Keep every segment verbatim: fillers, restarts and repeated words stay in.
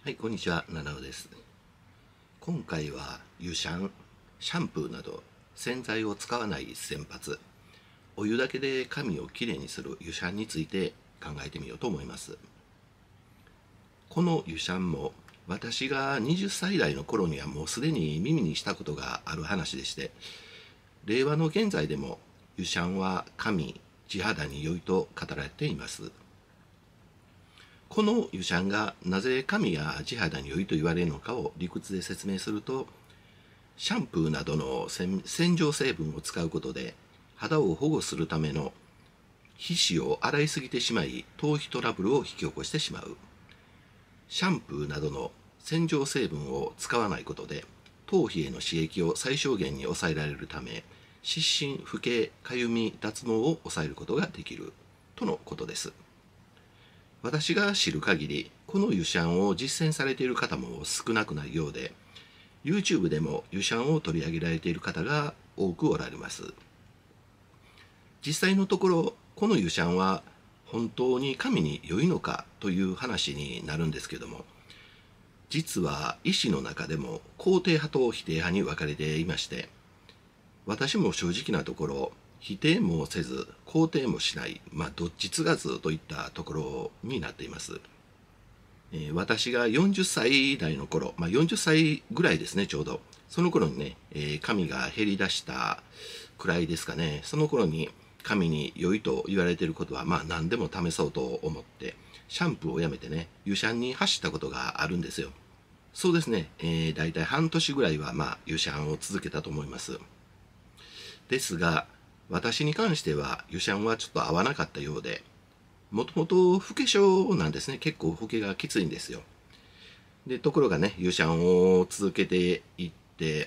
はい、こんにちは、七尾です。今回は湯シャン、シャンプーなど洗剤を使わない洗髪、お湯だけで髪をきれいにする湯シャンについて考えてみようと思います。この湯シャンも私がはたち代の頃にはもうすでに耳にしたことがある話でして、令和の現在でも湯シャンは髪、地肌に良いと語られています。この湯シャンがなぜ髪や地肌に良いと言われるのかを理屈で説明すると、シャンプーなどの洗浄成分を使うことで肌を保護するための皮脂を洗いすぎてしまい頭皮トラブルを引き起こしてしまう。シャンプーなどの洗浄成分を使わないことで頭皮への刺激を最小限に抑えられるため、湿疹、不景、かゆみ、脱毛を抑えることができるとのことです。私が知る限り、この湯シャンを実践されている方も少なくないようで、YouTube でも湯シャンを取り上げられている方が多くおられます。実際のところ、この湯シャンは本当に髪に良いのかという話になるんですけども、実は医師の中でも肯定派と否定派に分かれていまして、私も正直なところ、否定もせず肯定もしない、まあ、どっちつかずといったところになっています。えー、私がよんじゅっさい代の頃、まあ、よんじゅっさいぐらいですね、ちょうどその頃にね、えー、髪が減りだしたくらいですかね。その頃に髪に良いと言われていることはまあ何でも試そうと思ってシャンプーをやめてね、湯シャンに走ったことがあるんですよ。そうですね、えー、大体半年ぐらいはまあ湯シャンを続けたと思います。ですが私に関しては湯シャンはちょっと合わなかったようで、もともと老け性なんですね。結構老けがきついんですよ。でところがね、湯シャンを続けていって、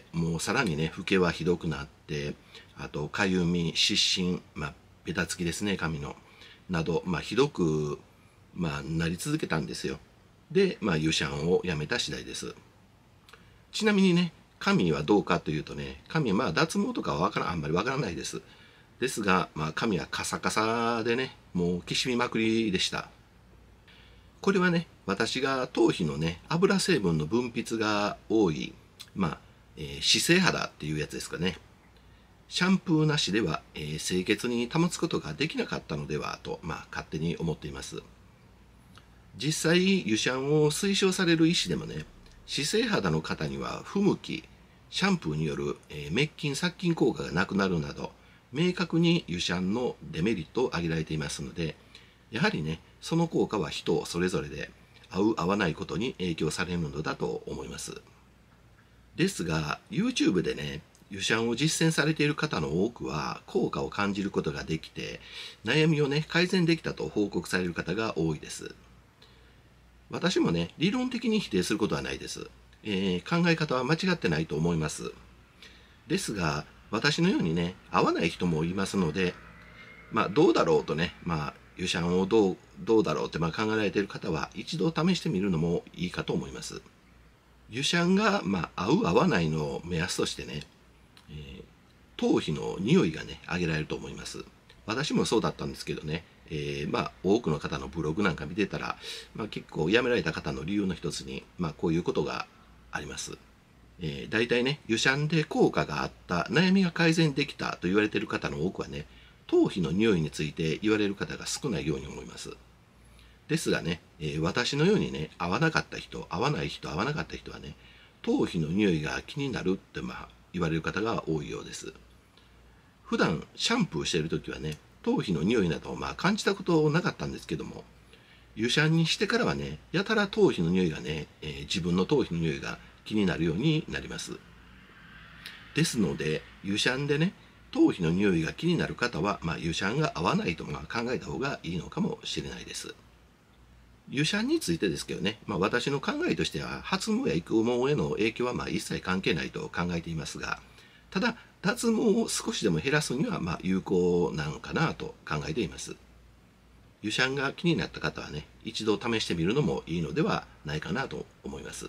もうさらにね老けはひどくなって、あとかゆみ、湿疹、まあベタつきですね、髪のなど、まあ、ひどく、まあ、なり続けたんですよ。で、まあ、湯シャンをやめた次第です。ちなみにね、髪はどうかというとね、髪はまあ脱毛とかはわからあんまりわからないです。ですが、まあ、髪はカサカサでね、もうきしみまくりでした。これはね、私が頭皮のね、油成分の分泌が多い、まあ、えー、脂性肌っていうやつですかね。シャンプーなしでは、えー、清潔に保つことができなかったのではと、まあ、勝手に思っています。実際、湯シャンを推奨される医師でもね、脂性肌の方には不向き、シャンプーによる、えー、滅菌殺菌効果がなくなるなど、明確に湯シャンのデメリットを挙げられていますので、やはりね、その効果は人それぞれで、合う合わないことに影響されるのだと思います。ですが、YouTube でね、湯シャンを実践されている方の多くは効果を感じることができて、悩みをね、改善できたと報告される方が多いです。私もね、理論的に否定することはないです。えー、考え方は間違ってないと思います。ですが、私のようにね、合わない人もいますので、まあ、どうだろうとね、まあ、湯シャンをどう、どうだろうってまあ考えられている方は、一度試してみるのもいいかと思います。湯シャンが、まあ、合う合わないの目安としてね、えー、頭皮の匂いがね、挙げられると思います。私もそうだったんですけどね、えー、まあ、多くの方のブログなんか見てたら、まあ、結構辞められた方の理由の一つに、まあ、こういうことがあります。えー、大体ね、湯シャンで効果があった、悩みが改善できたと言われている方の多くはね、頭皮の匂いについて言われる方が少ないように思います。ですがね、えー、私のようにね、合わなかった人、合わない人、合わなかった人はね、頭皮の匂いが気になるって、まあ、言われる方が多いようです。普段シャンプーしている時はね、頭皮の匂いなどをまあ感じたことなかったんですけども、湯シャンにしてからはね、やたら頭皮の匂いがね、えー、自分の頭皮の匂いが気になるようになります。ですので、湯シャンでね、頭皮の匂いが気になる方は、まあ、湯シャンが合わないとまあ考えた方がいいのかもしれないです。湯シャンについてですけどね、まあ、私の考えとしては、発毛や育毛への影響はまあ一切関係ないと考えていますが、ただ、脱毛を少しでも減らすにはまあ有効なのかなと考えています。湯シャンが気になった方はね、一度試してみるのもいいのではないかなと思います。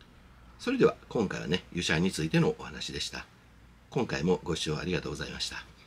それでは今回はね、湯シャンについてのお話でした。今回もご視聴ありがとうございました。